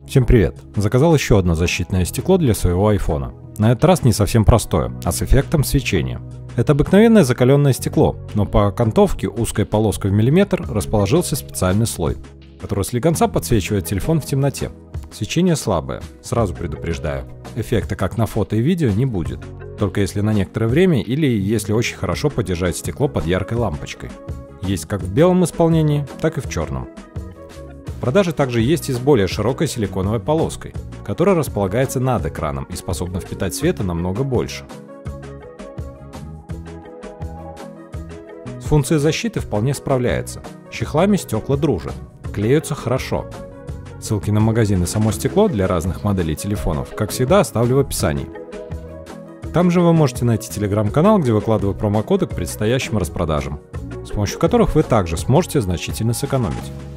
Всем привет! Заказал еще одно защитное стекло для своего айфона. На этот раз не совсем простое, а с эффектом свечения. Это обыкновенное закаленное стекло, но по окантовке узкой полоской в миллиметр расположился специальный слой, который слегонца подсвечивает телефон в темноте. Свечение слабое, сразу предупреждаю. Эффекта, как на фото и видео, не будет. Только если на некоторое время или если очень хорошо подержать стекло под яркой лампочкой. Есть как в белом исполнении, так и в черном. В продаже также есть и с более широкой силиконовой полоской, которая располагается над экраном и способна впитать света намного больше. С функцией защиты вполне справляется. С чехлами стекла дружат, клеются хорошо. Ссылки на магазин и само стекло для разных моделей телефонов, как всегда, оставлю в описании. Там же вы можете найти телеграм-канал, где выкладываю промокоды к предстоящим распродажам, с помощью которых вы также сможете значительно сэкономить.